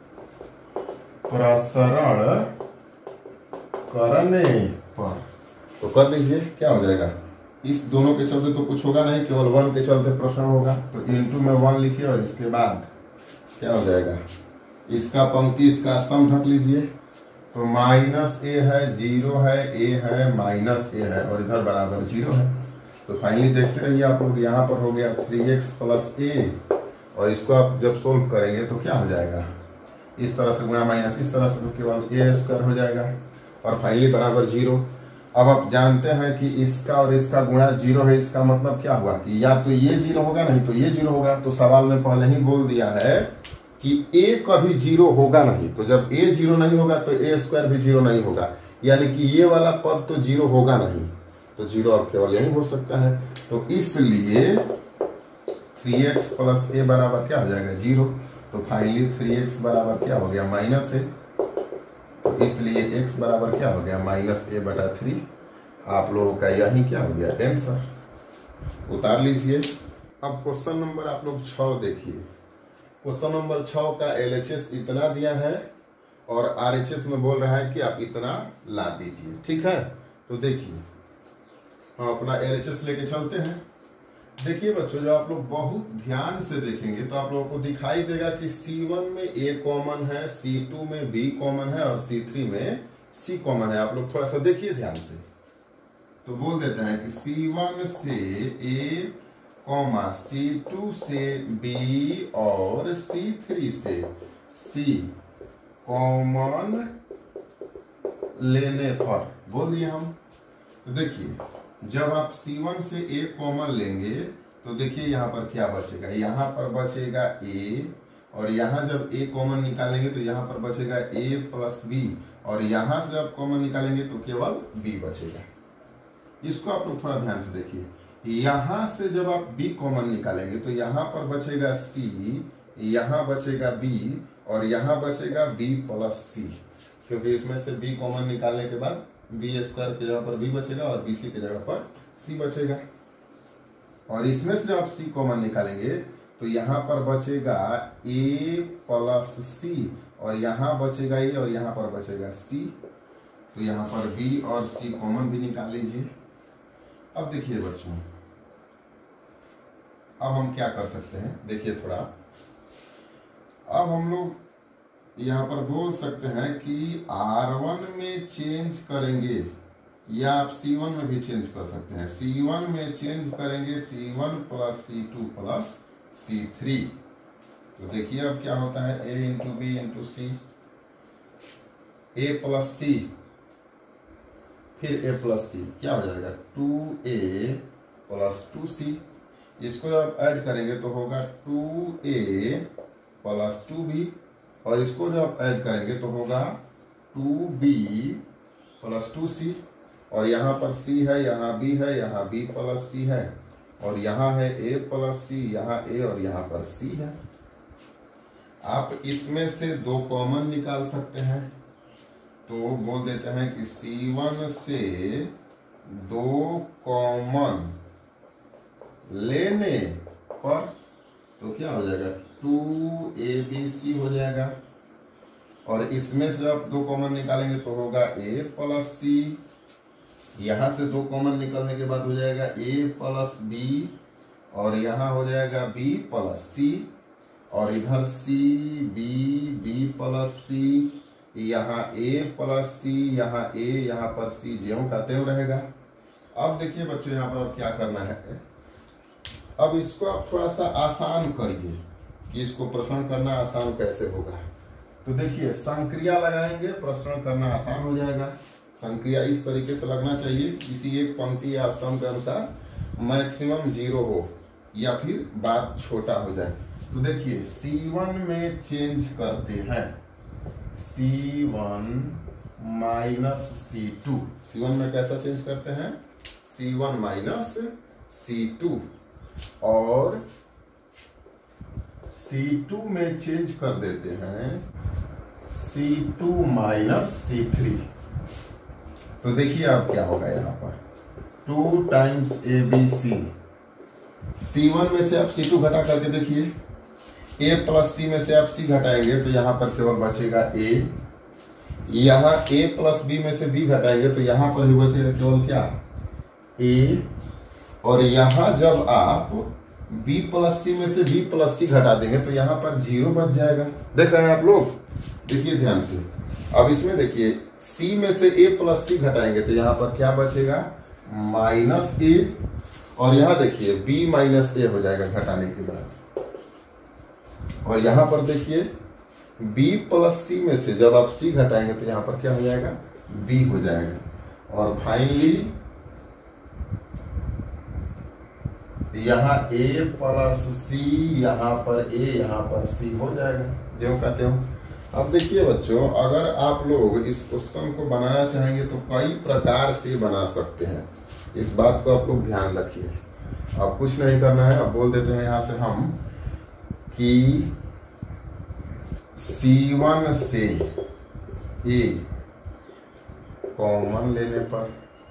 प्रसरण करने पर, तो कर दीजिए क्या हो जाएगा, इस दोनों के चलते तो कुछ होगा नहीं, केवल 1 के चलते प्रश्न होगा, तो इनटू में 1 लिखिए और इसके बाद क्या हो जाएगा, इसका पंक्ति इसका स्तंभ ढक लीजिए। तो माइनस a है, 0 है, a है, माइनस a है और इधर बराबर 0 है। तो फाइनली देखते रहिए आप लोग, यहाँ पर हो गया 3x प्लस a और इसको आप जब सोल्व करेंगे तो क्या हो जाएगा, इस तरह से गुणा माइनस इस तरह से, तो केवल a स्क्वायर हो जाएगा और फाइनली बराबर 0। अब आप जानते हैं कि इसका और इसका गुणा 0 है, इसका मतलब क्या हुआ कि या तो ये 0 होगा नहीं तो ये 0 होगा। तो सवाल में पहले ही बोल दिया है कि a कभी 0 होगा नहीं, तो जब a 0 नहीं होगा तो a स्क्वायर भी 0 नहीं होगा, यानी कि ये वाला पद तो 0 होगा नहीं, तो 0 अब केवल यही हो सकता है। तो इसलिए 3x प्लस a बराबर क्या हो जाएगा 0। तो फाइनली 3x बराबर क्या हो गया माइनस a, तो इसलिए x बराबर क्या हो गया माइनस a बटा 3। आप लोगों का यही क्या हो गया आंसर, उतार लीजिए। अब क्वेश्चन नंबर आप लोग 6 देखिए। क्वेश्चन नंबर 6 का LHS इतना दिया है और RHS में बोल रहा है कि आप इतना ला दीजिए, ठीक है। तो देखिए हम अपना LHS लेके चलते हैं। देखिए बच्चों, जो आप लोग बहुत ध्यान से देखेंगे तो आप लोगों को दिखाई देगा कि C1 में A कॉमन है, C2 में B कॉमन है और C3 में C कॉमन है। आप लोग थोड़ा सा देखिए ध्यान से। तो बोल देते हैं कि C1 से A कॉमा C2 से B और C3 से C कॉमन लेने पर, बोल दिए हम। तो देखिए जब आप C1 से A कॉमन लेंगे तो देखिए यहाँ पर क्या बचेगा, यहाँ पर बचेगा A और यहाँ जब A कॉमन निकालेंगे तो यहाँ पर बचेगा A प्लस B और यहाँ से जब कॉमन निकालेंगे तो केवल B बचेगा। इसको आप लोग थोड़ा ध्यान से देखिए। यहाँ से जब आप B कॉमन निकालेंगे तो यहाँ पर बचेगा C, यहाँ बचेगा B और यहाँ बचेगा B प्लस C, क्योंकि इसमें से B कॉमन निकालने के बाद बी स्क्वायर की जगह पर बी बचेगा और बी सी की जगह पर सी बचेगा। और इसमें से जब आप सी कॉमन निकालेंगे तो यहाँ पर बचेगा ए प्लस सी और यहाँ बचेगा ए और यहाँ पर बचेगा सी। तो यहाँ पर बी और सी कॉमन भी निकाल लीजिए। अब देखिए बच्चों, अब हम क्या कर सकते हैं, देखिए थोड़ा। अब हम लोग यहाँ पर बोल सकते हैं कि R1 में चेंज करेंगे या आप C1 में भी चेंज कर सकते हैं। C1 में चेंज करेंगे C1 plus C2 plus C3। तो देखिए अब क्या होता है, A into B into C, A plus C फिर A प्लस सी, क्या हो जाएगा 2A प्लस 2C। इसको जब ऐड करेंगे तो होगा 2A प्लस 2B और इसको जब ऐड करेंगे तो होगा 2B प्लस 2C और यहाँ पर C है, यहाँ B है, यहाँ B प्लस C है और यहाँ है A प्लस C, यहाँ A और यहाँ पर C है। आप इसमें से 2 कॉमन निकाल सकते हैं। तो बोल देते हैं कि C1 से 2 कॉमन लेने पर तो क्या हो जाएगा 2ABC हो जाएगा और इसमें से आप 2 कॉमन निकालेंगे तो होगा A प्लस C, यहाँ से 2 कॉमन निकालने के बाद हो जाएगा A प्लस B और यहाँ हो जाएगा b प्लस सी, और इधर c b प्लस सी, यहाँ a प्लस सी, यहाँ a, यहाँ पर c ज्यों का त्यों रहेगा। अब देखिए बच्चों यहाँ पर अब क्या करना है, अब इसको आप थोड़ा सा आसान करिए कि इसको प्रश्न करना आसान कैसे होगा। तो देखिए संक्रिया लगाएंगे, प्रश्न करना आसान हो जाएगा। संक्रिया इस तरीके से लगना चाहिए, किसी एक पंक्ति या स्तंभ के अनुसार मैक्सिमम 0 हो या फिर बात छोटा हो जाए। तो देखिए C1 में चेंज करते हैं, C1 माइनस C2। C1 में कैसा चेंज करते हैं, C1 माइनस C2, और C2 में चेंज कर देते हैं C2 माइनस C3। तो देखिए अब क्या होगा यहाँ पर 2 टाइम्स ABC। C1 में से आप C2 घटा करके देखिए, A प्लस C में से आप C घटाएंगे तो यहाँ पर केवल बचेगा A, यहाँ A प्लस B में से B घटाएंगे तो यहाँ पर भी बचेगा केवल क्या, A, और यहाँ जब आप B प्लस C में से B प्लस C घटा देंगे तो यहाँ पर 0 बच जाएगा। देख रहे हैं आप लोग, देखिए ध्यान से। अब इसमें देखिए C में से A प्लस C घटाएंगे तो यहाँ पर क्या बचेगा, माइनस A, और यहाँ देखिए B माइनस A हो जाएगा घटाने के बाद, और यहाँ पर देखिए B प्लस C में से जब आप C घटाएंगे तो यहाँ पर क्या हो जाएगा, B हो जाएगा, और फाइनली यहाँ A प्लस C, यहाँ पर A, यहाँ पर C हो जाएगा जो कहते हो। अब देखिए बच्चों, अगर आप लोग इस क्वेश्चन को बनाना चाहेंगे तो कई प्रकार से बना सकते हैं, इस बात को आप लोग ध्यान रखिए। अब कुछ नहीं करना है, अब बोल देते हैं यहाँ से हम कि C1 से A कॉमन लेने पर,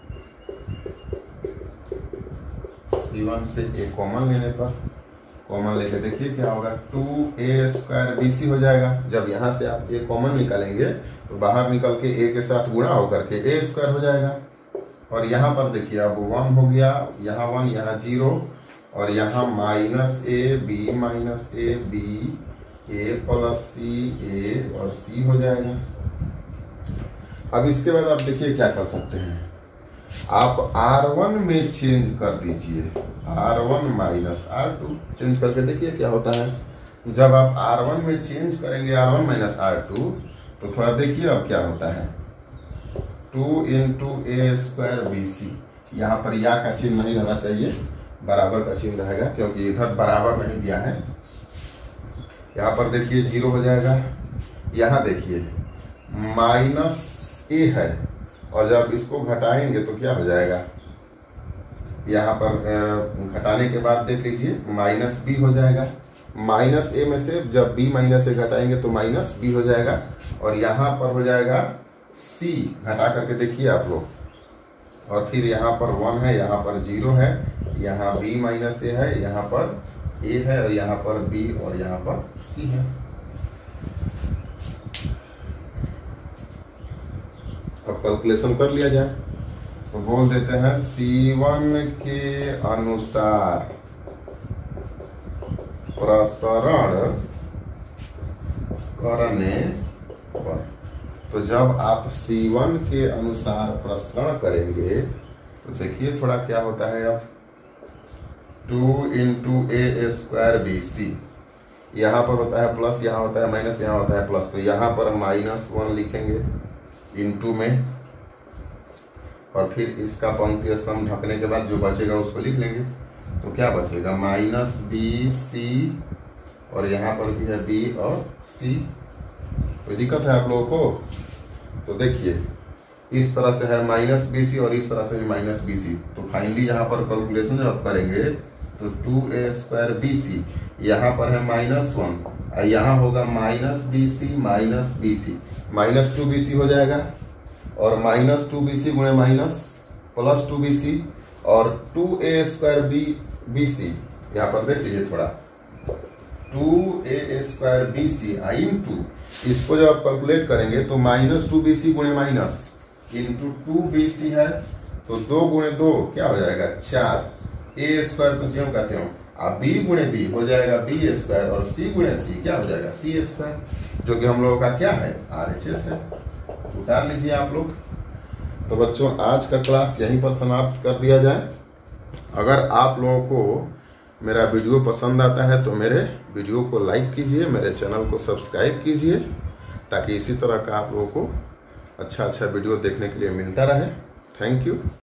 C1 से A कॉमन लेने पर, कॉमन लेके देखिए क्या होगा, 2A स्क्वायर BC हो जाएगा। जब यहाँ से आप A कॉमन निकालेंगे तो बाहर निकल के A के साथ गुणा होकर के A स्क्वायर हो जाएगा, और यहाँ पर देखिए अब 1 हो गया, यहाँ 1, यहाँ 0, और यहाँ minus A B minus A B, A plus C A और C हो जाएगा। अब इसके बाद आप देखिए क्या कर सकते हैं, आप R1 में चेंज कर दीजिए, R1 माइनस R2 चेंज करके देखिए क्या होता है। जब आप R1 में चेंज करेंगे R1 माइनस R2 तो थोड़ा देखिए अब क्या होता है, 2 इंटू A स्क्वायर BC। यहाँ पर या का चिन्ह नहीं रहना चाहिए, बराबर का चिन्ह रहेगा, क्योंकि इधर बराबर नहीं दिया है। यहाँ पर देखिए 0 हो जाएगा, यहाँ देखिए माइनस A है, और जब इसको घटाएंगे तो क्या हो जाएगा, यहाँ पर घटाने के बाद देख लीजिए माइनस B हो जाएगा। माइनस A में से जब B माइनस A घटाएंगे तो माइनस B हो जाएगा, और यहाँ पर हो जाएगा C, घटा करके देखिए आप लोग, और फिर यहाँ पर 1 है, यहाँ पर 0 है, यहाँ B माइनस A है, यहाँ पर A है, और यहाँ पर B और यहाँ पर C है। अब कैलकुलेशन कर लिया जाए तो बोल देते हैं C1 के अनुसार प्रसरण करने पर, तो जब आप C1 के अनुसार प्रसरण करेंगे तो देखिए थोड़ा क्या होता है, अब 2 इंटू A स्क्वायर BC, यहाँ पर होता है प्लस, यहाँ होता है माइनस, यहाँ होता है प्लस, तो यहाँ पर -1 लिखेंगे इंटू में, और फिर इसका पंक्ति स्तंभ ढकने के बाद जो बचेगा उसको लिख लेंगे। तो क्या बचेगा, -BC, और यहाँ पर भी है B और C। कोई दिक्कत है आप लोगों को? तो देखिए इस तरह से है -BC और इस तरह से भी -BC। तो फाइनली यहाँ पर कैलकुलेशन जब करेंगे तो 2A स्क्वायर BC, यहाँ पर है -1, यहाँ होगा -BC माइनस BC, -2BC हो जाएगा, और -2BC गुणे माइनस प्लस 2BC, और 2A स्क्वायर BC, यहाँ पर देख लीजिए थोड़ा, 2A स्क्वायर BC इंटू, इसको जब आप कैलकुलेट करेंगे तो -2BC गुणे माइनस इंटू 2BC है, तो 2 गुणे 2 क्या हो जाएगा 4, A स्क्वायर को ज्यों कहते हो अब b गुणे b हो जाएगा b स्क्वायर और c गुणे c क्या हो जाएगा c स्क्वायर, जो कि हम लोगों का क्या है RHS है। उतार लीजिए आप लोग। तो बच्चों आज का क्लास यहीं पर समाप्त कर दिया जाए। अगर आप लोगों को मेरा वीडियो पसंद आता है तो मेरे वीडियो को लाइक कीजिए, मेरे चैनल को सब्सक्राइब कीजिए, ताकि इसी तरह का आप लोगों को अच्छा वीडियो देखने के लिए मिलता रहे। Thank you.